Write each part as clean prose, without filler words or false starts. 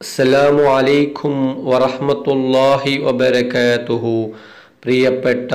അസ്സലാമു അലൈക്കും വറഹ്മത്തുള്ളാഹി വബറകാതുഹു. പ്രിയപ്പെട്ട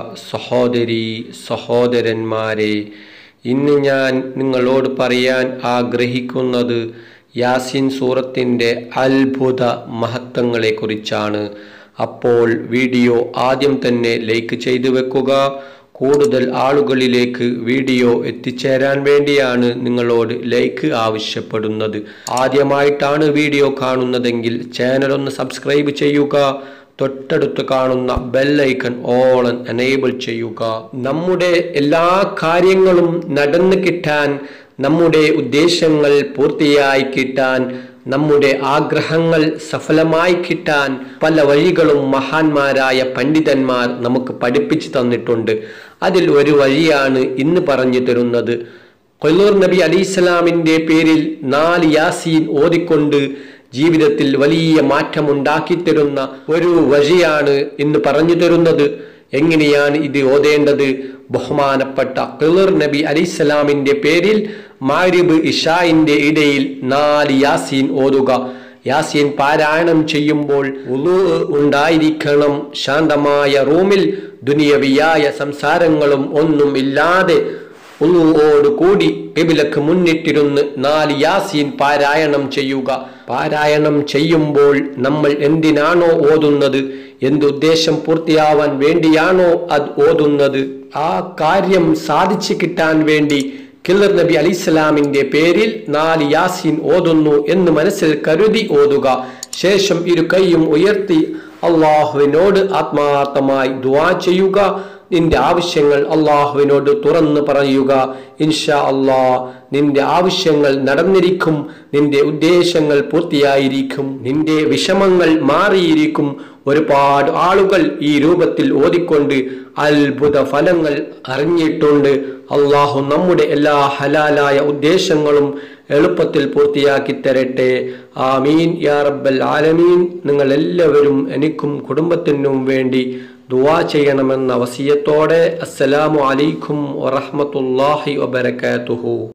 സഹോദരി സഹോദരന്മാരെ, ഇന്ന് ഞാൻ നിങ്ങളോട് പറയാൻ ആഗ്രഹിക്കുന്നത് യാസീൻ സൂറത്തിൻ്റെ അത്ഭുത മഹത്വങ്ങളെക്കുറിച്ചാണ്. അപ്പോൾ വീഡിയോ ആദ്യം തന്നെ ലൈക്ക് ചെയ്തു വെക്കുക. കൂടുതൽ ആളുകളിലേക്ക് വീഡിയോ എത്തിച്ചേരാൻ വേണ്ടിയാണ് നിങ്ങളോട് ലൈക്ക് ആവശ്യപ്പെടുന്നത്. ആദ്യമായിട്ടാണ് വീഡിയോ കാണുന്നതെങ്കിൽ ചാനൽ ഒന്ന് സബ്സ്ക്രൈബ് ചെയ്യുക. തൊട്ടടുത്ത് കാണുന്ന ബെല്ലൈക്കൺ ഓൾ എനേബിൾ ചെയ്യുക. നമ്മുടെ എല്ലാ കാര്യങ്ങളും നടന്നു കിട്ടാൻ, നമ്മുടെ ഉദ്ദേശങ്ങൾ പൂർത്തിയായി കിട്ടാൻ, നമ്മുടെ ആഗ്രഹങ്ങൾ സഫലമായി കിട്ടാൻ പല വഴികളും മഹാന്മാരായ പണ്ഡിതന്മാർ നമുക്ക് പഠിപ്പിച്ചു തന്നിട്ടുണ്ട്. അതിൽ ഒരു വഴിയാണ് ഇന്ന് പറഞ്ഞു തരുന്നത്. ഖുലൂർ നബി അലൈഹിസ്സലാമിൻ്റെ പേരിൽ 4 യാസീൻ ഓതിക്കൊണ്ട് ജീവിതത്തിൽ വലിയ മാറ്റമുണ്ടാക്കി തരുന്ന ഒരു വഴിയാണ് ഇന്ന് പറഞ്ഞു തരുന്നത്. എങ്ങനെയാണ് ഇത് ഓതേണ്ടത്? ബഹുമാനപ്പെട്ട ഖുലൂർ നബി അലൈഹിസ്സലാമിൻ്റെ പേരിൽ മഗ്രിബ് ഇശാഇന്റെ ഇടയിൽ 4 യാസീൻ ഓതുക. യാസീൻ പാരായണം ചെയ്യുമ്പോൾ വുളൂ ഉണ്ടായിരിക്കണം. ശാന്തമായ റൂമിൽ ദുനിയവിയായ സംസാരങ്ങളും ഒന്നും ഇല്ലാതെ വുളൂഓട് കൂടി ഖിബ്ലക്ക് മുന്നിട്ടിരുന്ന് 4 യാസീൻ പാരായണം ചെയ്യുക. പാരായണം ചെയ്യുമ്പോൾ നമ്മൾ എന്തിനാണോ ഓതുന്നത്, എന്തുദ്ദേശം പൂർത്തിയാവാൻ വേണ്ടിയാണോ അത് ഓതുന്നത്, ആ കാര്യം സാധിച്ചു കിട്ടാൻ വേണ്ടി ഖുലൂർ നബി അലൈഹിസ്സലാമിന്റെ പേരിൽ 4 യാസീൻ ഓതുന്നു എന്ന് മനസ്സിൽ കരുതി ഓതുക. ശേഷം ഇരു കൈയും ഉയർത്തി അള്ളാഹുവിനോട് ആത്മാർത്ഥമായി ദുആ ചെയ്യുക. നിന്റെ ആവശ്യങ്ങൾ അള്ളാഹുവിനോട് തുറന്നു പറയുക. ഇൻഷാ അള്ളാഹ് നിന്റെ ആവശ്യങ്ങൾ നടന്നിരിക്കും, നിന്റെ ഉദ്ദേശങ്ങൾ പൂർത്തിയായിരിക്കും, നിന്റെ വിഷമങ്ങൾ മാറിയിരിക്കും. ഒരുപാട് ആളുകൾ ഈ രൂപത്തിൽ ഓതിക്കൊണ്ട് അത്ഭുത ഫലങ്ങൾ അറിഞ്ഞിട്ടുണ്ട്. അള്ളാഹു നമ്മുടെ എല്ലാ ഹലാലായ ഉദ്ദേശങ്ങളും എളുപ്പത്തിൽ പൂർത്തിയാക്കി തരട്ടെ. ആമീൻ യാ റബ്ബൽ ആലമീൻ. നിങ്ങൾ എല്ലാവരും എനിക്കും കുടുംബത്തിനും വേണ്ടി ദുആ ചെയ്യണമെന്ന വസിയത്തോടെ അസ്സലാമു അലൈക്കും വറഹ്മത്തുള്ളാഹി വബറകാതുഹു.